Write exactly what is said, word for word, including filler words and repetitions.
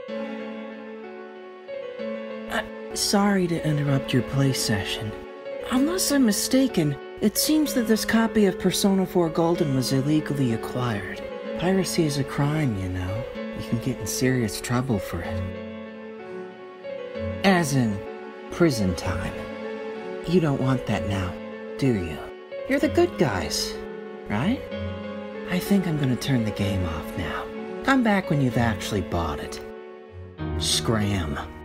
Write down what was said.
Uh, sorry to interrupt your play session. Unless I'm mistaken, it seems that this copy of Persona four Golden was illegally acquired. Piracy is a crime, you know. You can get in serious trouble for it. As in, prison time. You don't want that now, do you? You're the good guys, right? I think I'm gonna turn the game off now. Come back when you've actually bought it. Scram.